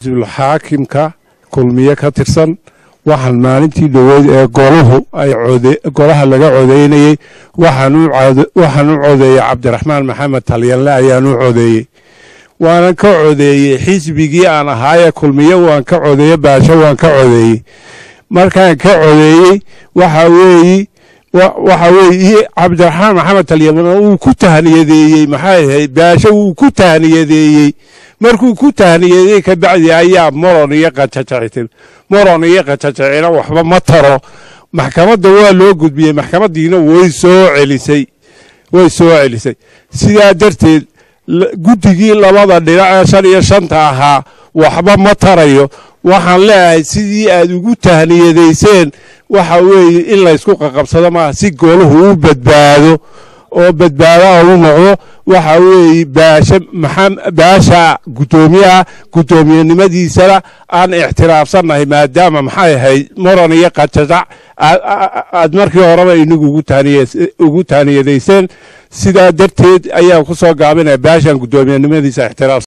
xaakimka kulmiye ka tirsan waxaan maalintii dhaweyd ee golaha laga codeynayay waxaan u codeeyay Cabdiraxmaan Maxamed Talyanle ayaan u codeeyay waan ka codeeyay xisbigii aan ahaay kulmiye waan ka codeeyay baasha waan ka codeeyay markaan ka codeeyay waxa weeye Cabdiraxmaan Maxamed Talyanle uu ku tahniyadeeyay maxay baasha uu ku tahniyadeeyay markuu ku tahniyadeeyay ka bacdi ayaa moron iyo qajacina waxba ma taro maxkamadda waa loo gudbiyay maxkamadiina way soo celisay sidaa darteed guddigii labada dhinac 5 iyo 5 ahaa waxba ma tarayo waxaan leeyahay sidii aad ugu tahniyadeyseen waxa weeye in la isku qaqabsado ma si gooluhu u badbaado oo badbaado u noqdo waxa weeye baasha gudoomiyenimadiisa aan ixtiraafsanahay maadaama maxay ahayd moran iyo qajac aad markii horeba inagu ugu tahniyadeyseen sidaa darteed ayaa ku soo gaabinay baashan gudoomiyenimadiisa ixtiraaf